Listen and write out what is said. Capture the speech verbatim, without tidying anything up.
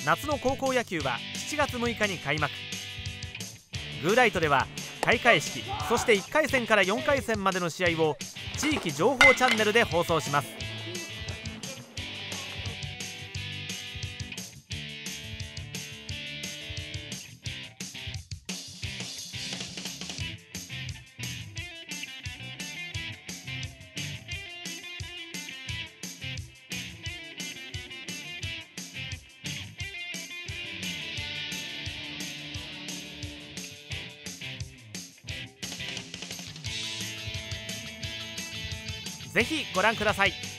夏の高校野球はしちがつむいかに開幕。グーライトでは開会式、そしていっかい戦からよんかい戦までの試合を地域情報チャンネルで放送します。ぜひご覧ください。